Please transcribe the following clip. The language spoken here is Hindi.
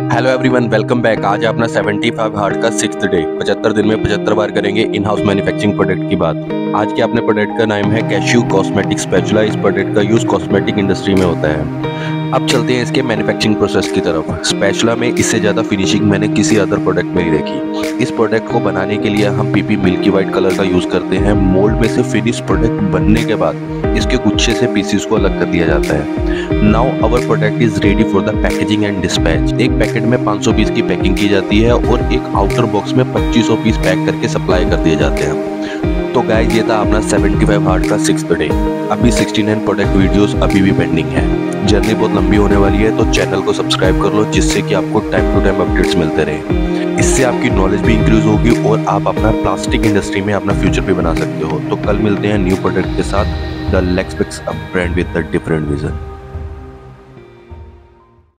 Hello everyone, welcome back. आज है अपना 75 हार्ड का 6th डे। 75 दिन में 75 बार करेंगे इन हाउस मैन्युफैक्चरिंग प्रोडक्ट की बात। आज के अपने प्रोडक्ट का नाम है कैश्यू कॉस्मेटिक स्पैचुला। इस प्रोडक्ट का यूज कॉस्मेटिक इंडस्ट्री में होता है। अब चलते हैं इसके मैन्युफैक्चरिंग प्रोसेस की तरफ। स्पैचुला में इससे ज़्यादा फिनिशिंग मैंने किसी अदर प्रोडक्ट में नहीं देखी। इस प्रोडक्ट को बनाने के लिए हम पीपी मिल्की वाइट कलर का यूज़ करते हैं। मोल्ड में से फिनिश प्रोडक्ट बनने के बाद इसके गुच्छे से पीसीस को अलग कर दिया जाता है। Now our product is ready for the packaging and dispatch. एक पैकेट में 500 पीस की पैकिंग की जाती है और एक आउटर बॉक्स में 2500 पीस पैक करके सप्लाई कर दिए जाते हैं। तो गाइस, ये था अपना 75 हार्ड का 6th डे। अभी 69 प्रोडक्ट वीडियोस अभी भी पेंडिंग है। जर्नी बहुत लंबी होने वाली है, तो चैनल को सब्सक्राइब कर लो, जिससे कि आपको टाइम टू टाइम अपडेट्स मिलते रहे। इससे आपकी नॉलेज भी इंक्रीज होगी और आप अपना प्लास्टिक इंडस्ट्री में अपना फ्यूचर भी बना सकते हो। तो कल मिलते हैं न्यू प्रोडक्ट के साथ। The Lex picks a brand with the different vision.